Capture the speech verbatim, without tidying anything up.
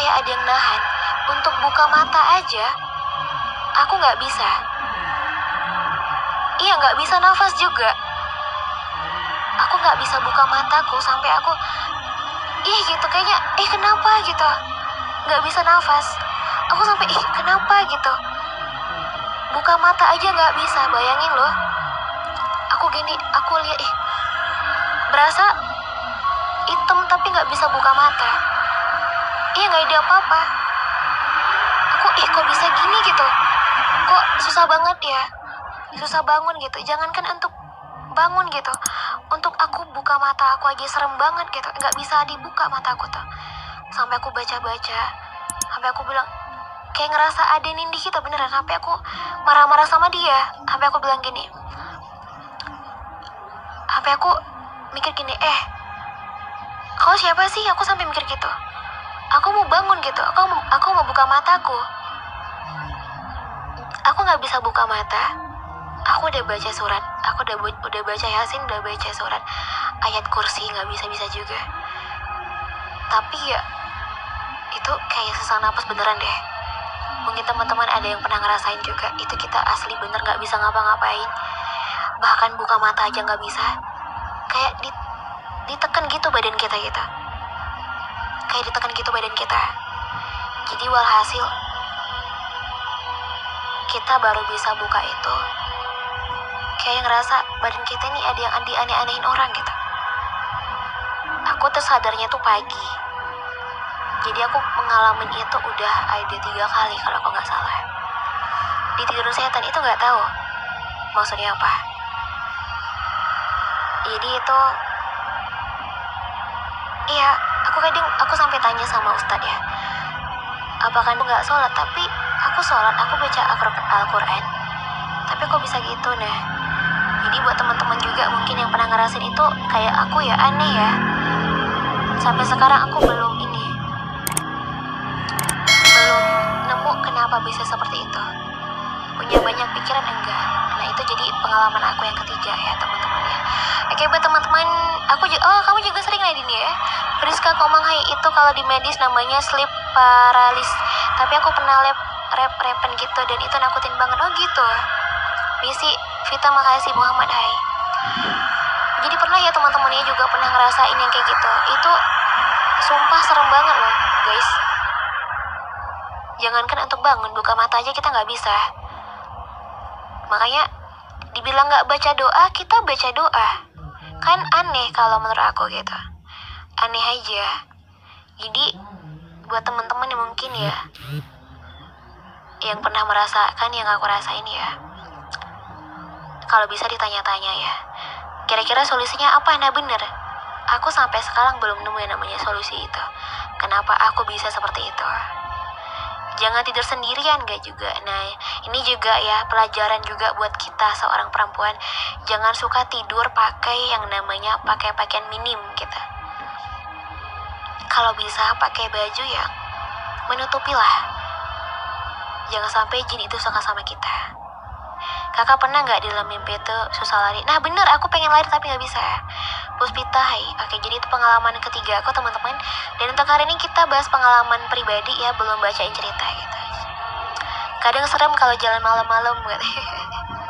kayak ada yang nahan. Untuk buka mata aja, aku nggak bisa. Iya, nggak bisa nafas juga. Aku nggak bisa buka mataku sampai aku, ih gitu kayaknya, eh kenapa gitu. Nggak bisa nafas. Aku sampai, ih kenapa gitu. Buka mata aja nggak bisa, bayangin loh. Aku gini, aku lihat, ih berasa hitam tapi nggak bisa buka mata. Iya nggak ada apa-apa. Aku, ih kok bisa gini gitu. Kok susah banget ya. Susah bangun gitu. Jangankan untuk bangun gitu. Untuk aku buka mata aku aja serem banget gitu. Nggak bisa dibuka mata aku tuh. Sampai aku baca-baca. Sampai aku bilang, kayak ngerasa ada nindi kita beneran. Sampai aku marah-marah sama dia. Sampai aku bilang gini. Sampai aku mikir gini, eh kau siapa sih? Aku sampai mikir gitu. Aku mau bangun gitu. Aku mau, aku mau buka mataku. Aku nggak bisa buka mata. Aku udah baca surat. Aku udah udah baca Yasin, udah baca surat. Ayat kursi nggak bisa-bisa juga. Tapi ya itu kayak sesak napas beneran deh. Mungkin teman-teman ada yang pernah ngerasain juga. Itu kita asli bener nggak bisa ngapa-ngapain. Bahkan buka mata aja nggak bisa. Kayak di, ditekan gitu badan kita gitu. Kayak ditekan gitu badan kita. Jadi walhasil kita baru bisa buka itu. Kayak ngerasa badan kita ini ada yang aneh-anehin orang gitu. Aku tersadarnya tuh pagi. Jadi aku mengalami itu udah ada tiga kali kalau aku nggak salah. Di tidur setan itu nggak tahu maksudnya apa. Jadi itu, iya, aku kadang aku sampai tanya sama Ustadz ya, apakah aku nggak sholat? Tapi aku sholat, aku baca Al-Quran, tapi kok bisa gitu nah. Jadi buat teman-teman juga mungkin yang pernah ngerasain itu kayak aku ya, aneh ya. Sampai sekarang aku belum ini, belum nemu kenapa bisa seperti itu. Punya banyak pikiran enggak? Nah itu jadi pengalaman aku yang ketiga ya teman-teman ya. Oke buat teman-teman, aku juga, oh kamu juga sering Nadine ya. Friska Komanghai itu kalau di medis namanya sleep paralysis. Tapi aku pernah lab rep-repen gitu dan itu nakutin banget. Oh gitu. Misi Vita makasih Muhammad hai. Jadi pernah ya teman-temannya juga pernah ngerasain yang kayak gitu. Itu sumpah serem banget loh guys. Jangankan untuk bangun, buka mata aja kita nggak bisa. Makanya dibilang nggak baca doa, kita baca doa. Kan aneh kalau menurut aku gitu. Aneh aja. Jadi buat teman-teman yang mungkin ya yang pernah merasakan yang aku rasain ya, kalau bisa ditanya-tanya ya, kira-kira solusinya apa? Nah bener, aku sampai sekarang belum nemu yang namanya solusi itu. Kenapa aku bisa seperti itu? Jangan tidur sendirian gak juga. Nah ini juga ya pelajaran juga buat kita seorang perempuan. Jangan suka tidur pakai yang namanya pakai pakaian minim kita. Kalau bisa pakai baju yang menutupi lah. Jangan sampai jin itu suka sama kita. Kakak pernah gak di dalam mimpi itu susah lari? Nah bener, aku pengen lari tapi gak bisa. Puspita hai. Oke, jadi itu pengalaman ketiga aku teman-teman. Dan untuk hari ini kita bahas pengalaman pribadi ya, belum bacain cerita gitu. Kadang serem kalau jalan malam-malam gitu.